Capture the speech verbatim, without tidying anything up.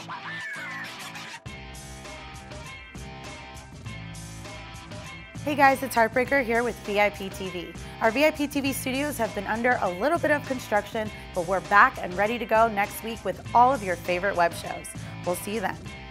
Hey guys, it's Heartbreaker here with V I P T V. Our V I P T V studios have been under a little bit of construction, but we're back and ready to go next week with all of your favorite web shows. We'll see you then.